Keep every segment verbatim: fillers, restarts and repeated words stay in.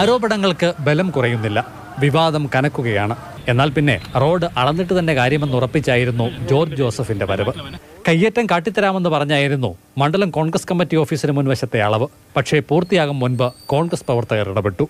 ആരോപണങ്ങൾക്ക് ബലം കുറയുന്നില്ല, വിവാദം കനക്കുകയാണ്. എന്നാൽ പിന്നെ റോഡ് അളന്നിട്ട് തന്നെ കാര്യമെന്ന് ഉറപ്പിച്ചായിരുന്നു ജോർജ് ജോസഫിന്റെ വരവ്. കയ്യേറ്റം കാട്ടിത്തരാമെന്ന് പറഞ്ഞായിരുന്നു മണ്ഡലം കോൺഗ്രസ് കമ്മിറ്റി ഓഫീസിന് മുൻവശത്തെ അളവ്. പക്ഷേ പൂർത്തിയാകും മുൻപ് കോൺഗ്രസ് പ്രവർത്തകർ ഇടപെട്ടു.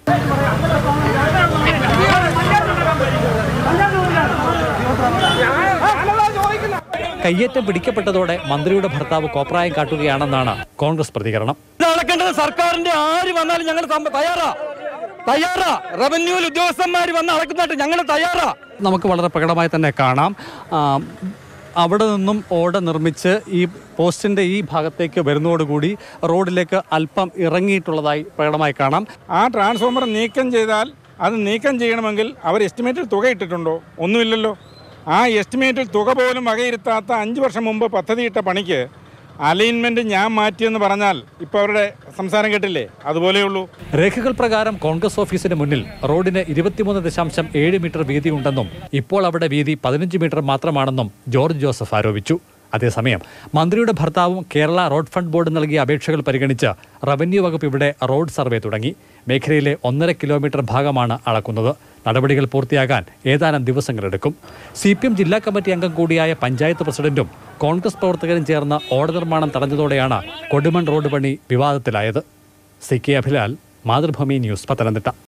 കയ്യേറ്റം പിടിക്കപ്പെട്ടതോടെ മന്ത്രിയുടെ ഭർത്താവ് കോപ്രായം കാട്ടുകയാണെന്നാണ് കോൺഗ്രസ് പ്രതികരണം. സർക്കാരിന്റെ ആര് വന്നാലും ഞങ്ങൾ തയ്യാറാ തയ്യാറാ റവന്യൂ ഉദ്യോഗസ്ഥന്മാർ വന്ന് അളക്കുന്നിട്ട് ഞങ്ങൾ തയ്യാറാ. നമുക്ക് വളരെ പ്രകടമായി തന്നെ കാണാം, അവിടെ നിന്നും ഓട നിർമ്മിച്ച് ഈ പോസ്റ്റിൻ്റെ ഈ ഭാഗത്തേക്ക് വരുന്നതോടുകൂടി റോഡിലേക്ക് അല്പം ഇറങ്ങിയിട്ടുള്ളതായി പ്രകടമായി കാണാം. ആ ട്രാൻസ്ഫോമർ നീക്കം ചെയ്താൽ അത് നീക്കം ചെയ്യണമെങ്കിൽ അവർ എസ്റ്റിമേറ്റിൽ തുക ഇട്ടിട്ടുണ്ടോ? ഒന്നുമില്ലല്ലോ. ആ എസ്റ്റിമേറ്റിൽ തുക പോലും വകയിരുത്താത്ത അഞ്ച് വർഷം മുമ്പ് പദ്ധതിയിട്ട പണിക്ക് അലൈൻമെന്റ് ഞാൻ മാറ്റിയെന്ന് പറഞ്ഞാൽ ഇപ്പോൾ അവരുടെ സംസാരം കേട്ടില്ലേ? അതുപോലെയുള്ളൂ. രേഖകൾ പ്രകാരം കോൺഗ്രസ് ഓഫീസിന് മുന്നിൽ റോഡിന് ഇരുപത്തിമൂന്ന് ദശാംശം ഏഴ് മീറ്റർ വീതി ഉണ്ടെന്നും ഇപ്പോൾ അവിടെ വീതി പതിനഞ്ച് മീറ്റർ മാത്രമാണെന്നും ജോർജ് ജോസഫ് ആരോപിച്ചു. അതേസമയം മന്ത്രിയുടെ ഭർത്താവും കേരള റോഡ് ഫണ്ട് ബോർഡ് നൽകിയ അപേക്ഷകൾ പരിഗണിച്ച് റവന്യൂ വകുപ്പ് ഇവിടെ റോഡ് സർവേ തുടങ്ങി. മേഖലയിലെ ഒന്നര കിലോമീറ്റർ ഭാഗമാണ് അളക്കുന്നത്. നടപടികൾ പൂർത്തിയാകാൻ ഏതാനും ദിവസങ്ങളെടുക്കും. സി പി എം ജില്ലാ കമ്മിറ്റി അംഗം കൂടിയായ പഞ്ചായത്ത് പ്രസിഡന്റും കോൺഗ്രസ് പ്രവർത്തകരും ചേർന്ന് ഓട നിർമ്മാണം തടഞ്ഞതോടെയാണ് കൊടുമൺ റോഡ് പണി വിവാദത്തിലായത്. C K Abhilal, Mathrubhumi news, Pathanamthitta.